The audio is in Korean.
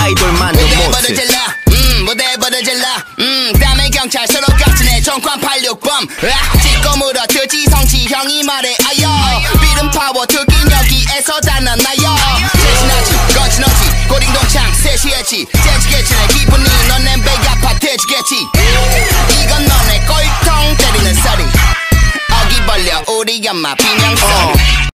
아이돌만도 못해. 무대 버려질러 땀의 경찰서로 깍지네 정관 86범 찍고 물어뜯지 성취형이 말해 아여 비름 파워 듣긴 여기에서 다 났나요 대신하지 거침없이 고딩동창 셋이했지 재지겠지 내 기분이 넌 배 아파 돼지겠지 이건 너네 꼴통 때리는 소리 어기 벌려 우리 엄마 비명소리